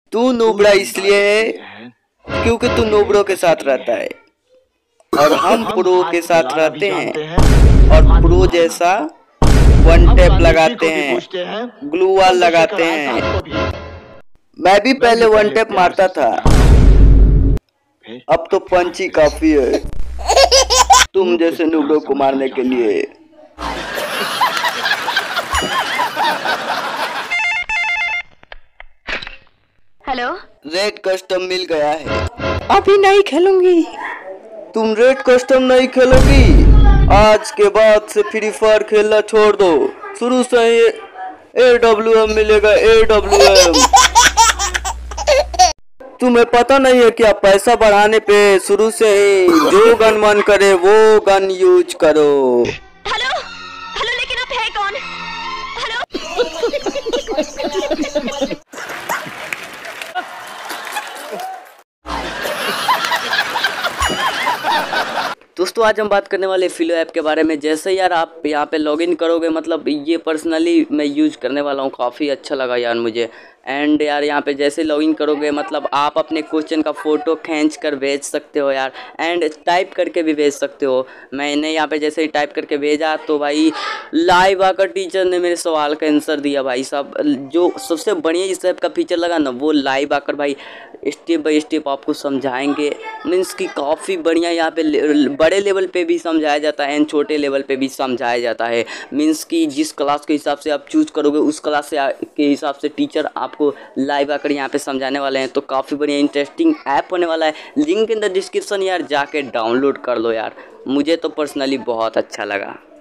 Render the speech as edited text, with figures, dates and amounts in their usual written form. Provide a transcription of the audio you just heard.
तू नूबड़ा इसलिए है क्योंकि तू नूबड़ों के साथ रहता है और हम प्रो के साथ रहते हैं और प्रो जैसा वन टैप लगाते हैं, ग्लू वॉल लगाते हैं। मैं भी पहले वन टैप मारता था, अब तो पंच ही काफी है तुम जैसे नूबड़ों को मारने के लिए। हेलो, रेड कस्टम मिल गया है। अभी नहीं खेलूंगी। तुम रेड कस्टम नहीं खेलोगी? आज के बाद से फ्री फायर खेलना छोड़ दो। शुरू से ही AWM मिलेगा, AWM। तुम्हें पता नहीं है क्या? पैसा बढ़ाने पे शुरू से ही जो गन मन करे वो गन यूज करो। हेलो हेलो, लेकिन आप है कौन? हेलो। दोस्तों आज हम बात करने वाले फिलो ऐप के बारे में। जैसे यार आप यहाँ पे लॉगिन करोगे, मतलब ये पर्सनली मैं यूज़ करने वाला हूँ, काफ़ी अच्छा लगा यार मुझे। एंड यार यहाँ पे जैसे लॉगिन करोगे, मतलब आप अपने क्वेश्चन का फ़ोटो खींच कर भेज सकते हो यार, एंड टाइप करके भी भेज सकते हो। मैंने यहाँ पे जैसे ही टाइप करके भेजा तो भाई लाइव आकर टीचर ने मेरे सवाल का आंसर दिया भाई साहब। जो सबसे बढ़िया इस ऐप का फीचर लगा ना, वो लाइव आकर भाई स्टेप बाय स्टेप आपको समझाएंगे। मीन्स कि काफ़ी बढ़िया यहाँ पे बड़े लेवल पे भी समझाया जाता है एंड छोटे लेवल पे भी समझाया जाता है। मीन्स कि जिस क्लास के हिसाब से आप चूज़ करोगे उस क्लास से के हिसाब से टीचर आपको लाइव आकर यहाँ पे समझाने वाले हैं। तो काफ़ी बढ़िया इंटरेस्टिंग ऐप होने वाला है। लिंक इन द डिस्क्रिप्शन यार, जाके डाउनलोड कर लो यार। मुझे तो पर्सनली बहुत अच्छा लगा।